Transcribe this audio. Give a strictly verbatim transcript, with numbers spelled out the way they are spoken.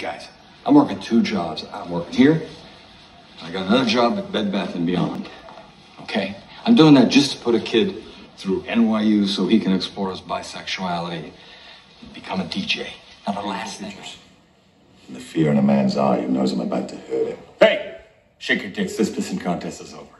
guys, I'm working two jobs. I'm working here. I got another job at Bed Bath and Beyond. Okay? I'm doing that just to put a kid through N Y U so he can explore his bisexuality and become a D J. Now, the last thing. The fear in a man's eye who knows I'm about to hurt him. Hey! Shake your dicks. This pissing contest is over.